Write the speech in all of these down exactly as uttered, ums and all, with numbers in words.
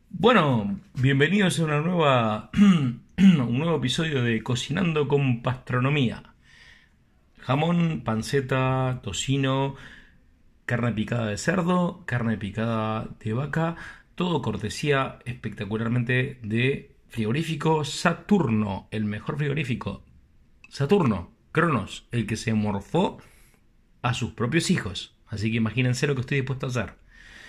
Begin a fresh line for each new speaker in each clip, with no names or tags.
Bueno, bienvenidos a una nueva, un nuevo episodio de Cocinando con Pastronomía. Jamón, panceta, tocino, carne picada de cerdo, carne picada de vaca, todo cortesía espectacularmente de Frigorífico Saturno, el mejor frigorífico. Saturno, Cronos, el que se morfó a sus propios hijos. Así que imagínense lo que estoy dispuesto a hacer.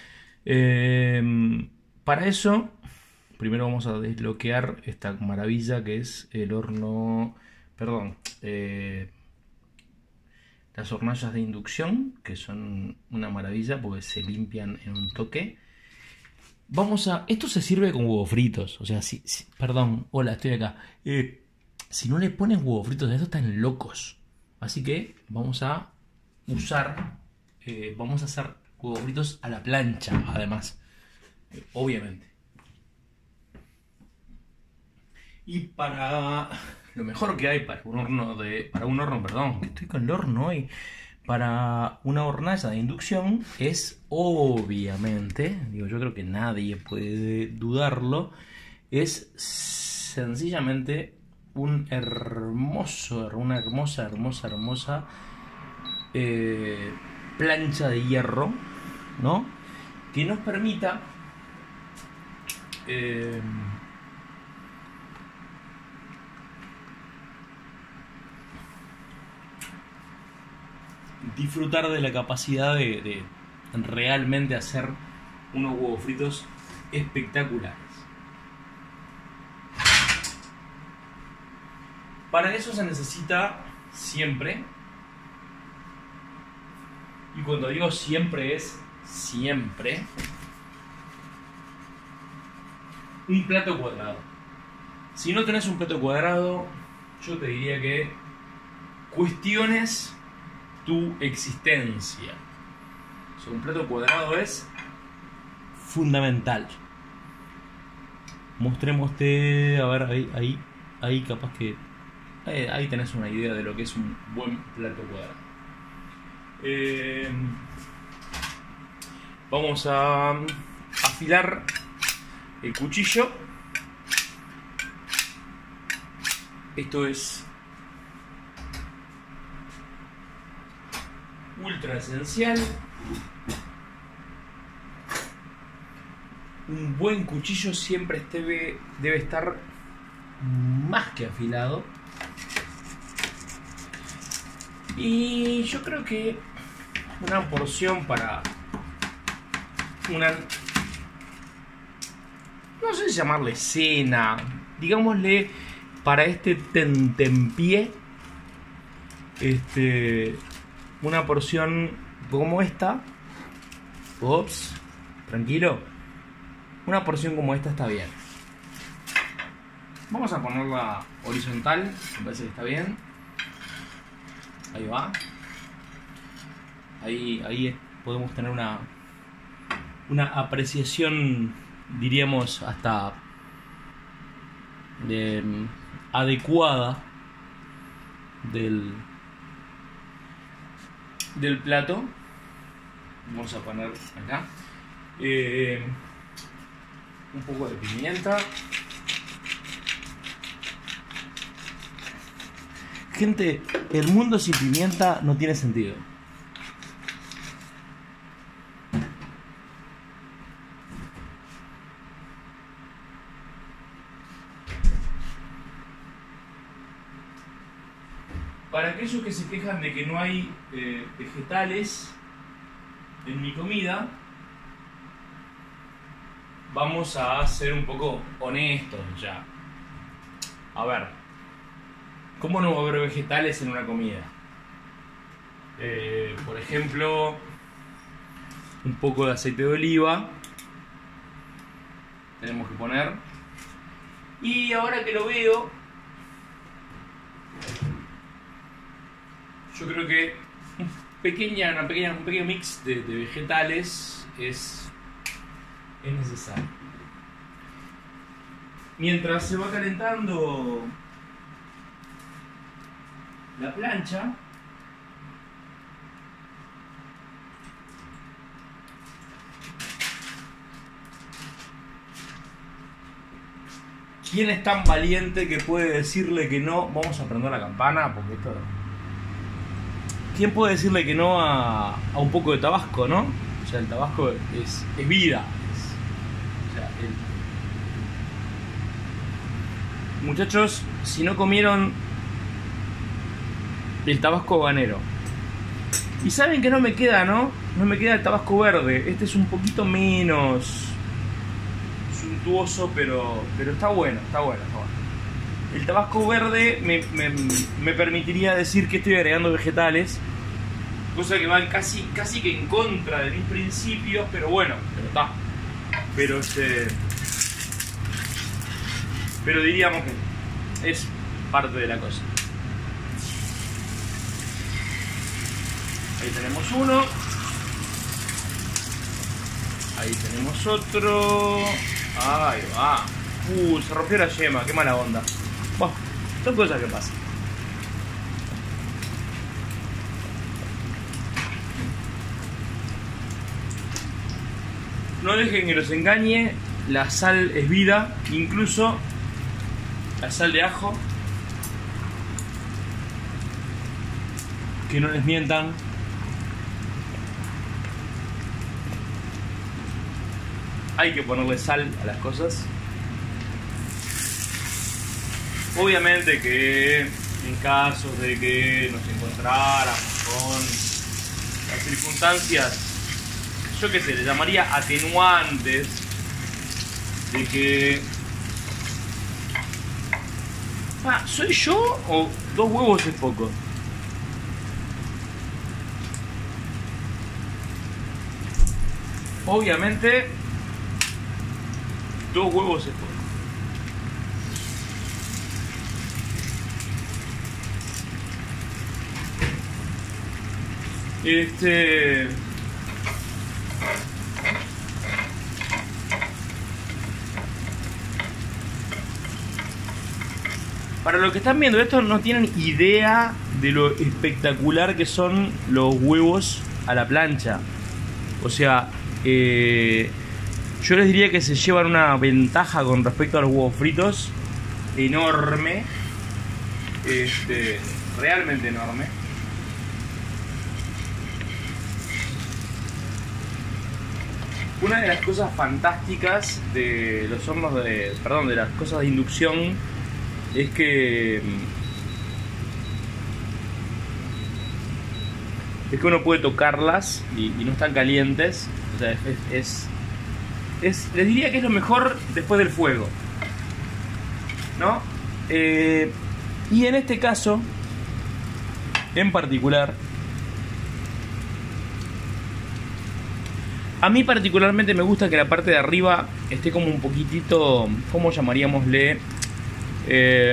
Eh, para eso, primero vamos a desbloquear esta maravilla que es el horno, perdón, eh, las hornallas de inducción, que son una maravilla porque se limpian en un toque. Vamos a, esto se sirve con huevos fritos, o sea, si, si perdón, hola, estoy acá. Eh, si no le ponen huevos fritos a esto están locos. Así que vamos a usar, eh, vamos a hacer huevos fritos a la plancha, además, eh, obviamente. Y para lo mejor que hay para un horno de, para un horno, perdón, que estoy con el horno hoy, para una hornalla de inducción es obviamente, digo, yo creo que nadie puede dudarlo, es sencillamente un hermoso, una hermosa, hermosa, hermosa eh, plancha de hierro, ¿no? Que nos permita eh, disfrutar de la capacidad de, de realmente hacer unos huevos fritos espectaculares. Para eso se necesita siempre, y cuando digo siempre es siempre, un plato cuadrado. Si no tenés un plato cuadrado, yo te diría que cuestiones tu existencia. O sea, un plato cuadrado es fundamental. Mostrémoste, a ver, ahí, ahí, ahí capaz que ahí, ahí tenés una idea de lo que es un buen plato cuadrado. Eh, vamos a afilar el cuchillo. Esto es ultra esencial. Un buen cuchillo siempre debe, debe estar más que afilado. Y yo creo que una porción para una, no sé si llamarle cena, digámosle para este tentempié, este, una porción como esta, ups, tranquilo, una porción como esta está bien. Vamos a ponerla horizontal, me parece que está bien. Ahí va. Ahí, ahí podemos tener una, una apreciación, diríamos, hasta de, adecuada del, del plato. Vamos a poner acá eh, un poco de pimienta. Gente, el mundo sin pimienta no tiene sentido. Para aquellos que se quejan de que no hay eh, vegetales en mi comida, vamos a ser un poco honestos ya. A ver, ¿cómo no va a haber vegetales en una comida? Eh, por ejemplo, un poco de aceite de oliva tenemos que poner. Y ahora que lo veo, yo creo que un, pequeña, una pequeña, un pequeño mix de, de vegetales es, es necesario. Mientras se va calentando la plancha, ¿Quién es tan valiente que puede decirle que no? Vamos a prender la campana porque esto... ¿Quién puede decirle que no a, a un poco de tabasco, no? O sea, el tabasco es, es vida. Es, o sea, el... Muchachos, si no comieron el tabasco habanero, y saben que no me queda, ¿no? No me queda el tabasco verde. Este es un poquito menos suntuoso, pero, pero está bueno, está bueno, está bueno. El tabasco verde me, me, me permitiría decir que estoy agregando vegetales, cosa que van casi, casi que en contra de mis principios, pero bueno, pero está. Pero este, pero diríamos que es parte de la cosa. Ahí tenemos uno. Ahí tenemos otro. Ahí va. Uh, se rompió la yema, qué mala onda. Bueno, son cosas que pasan. No dejen que los engañe, la sal es vida, incluso la sal de ajo. Que no les mientan. Hay que ponerle sal a las cosas. Obviamente que en casos de que nos encontráramos con las circunstancias, yo qué sé, le llamaría atenuantes, de que... Ah, ¿soy yo o dos huevos es poco? Obviamente, dos huevos es poco. Este... Para los que están viendo esto, no tienen idea de lo espectacular que son los huevos a la plancha. O sea, eh, yo les diría que se llevan una ventaja con respecto a los huevos fritos enorme. Este, realmente enorme. Una de las cosas fantásticas de los hornos de... Perdón, de las cosas de inducción es que... Es que uno puede tocarlas y, y no están calientes. O sea, es, es, es... Les diría que es lo mejor después del fuego, ¿no? Eh, y en este caso, en particular... A mí particularmente me gusta que la parte de arriba esté como un poquitito, ¿cómo llamaríamosle? Eh,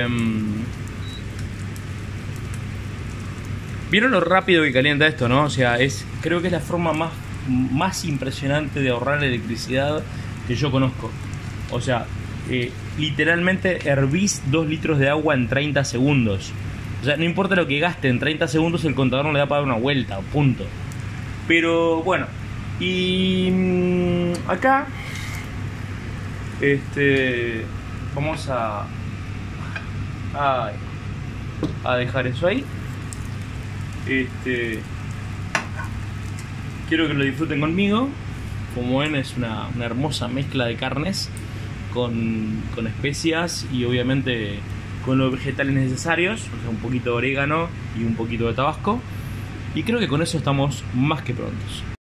¿Vieron lo rápido que calienta esto, no? O sea, es, creo que es la forma más, más impresionante de ahorrar electricidad que yo conozco. O sea, eh, literalmente hervís dos litros de agua en treinta segundos. O sea, no importa lo que gaste, en treinta segundos el contador no le da para dar una vuelta, punto. Pero bueno... Y acá este vamos a, a a dejar eso ahí. Este quiero que lo disfruten conmigo. Como ven, es una, una hermosa mezcla de carnes con, con especias y obviamente con los vegetales necesarios, o sea, un poquito de orégano y un poquito de tabasco. Y creo que con eso estamos más que prontos.